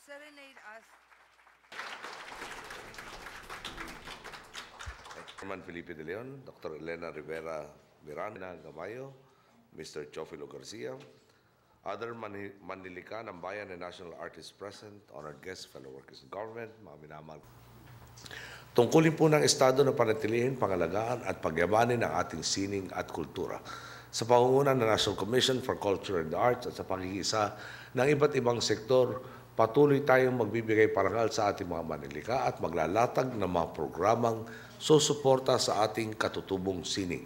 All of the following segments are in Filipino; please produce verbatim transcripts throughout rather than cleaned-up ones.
serenade us. Chairman Felipe M, Doctor Elena Rivera, Magdalena Gamayo, Mister Teofilo Garcia, other Mani Manlilikha ng Bayan and national artists present, honored guests, fellow workers in government, mga minamahal. Tungkulin po ng Estado na panatilihin, pangalagaan at pagyamanin ang ating sining at kultura sa pangunguna ng National Commission for Culture and Arts at sa pagkikisa ng iba't ibang sektor. Patuloy tayong magbibigay parangal sa ating mga Manlilikha at maglalatag ng mga programang susuporta sa ating katutubong sining.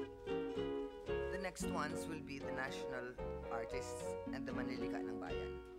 The next ones will be the national artists and the Manlilikha ng Bayan.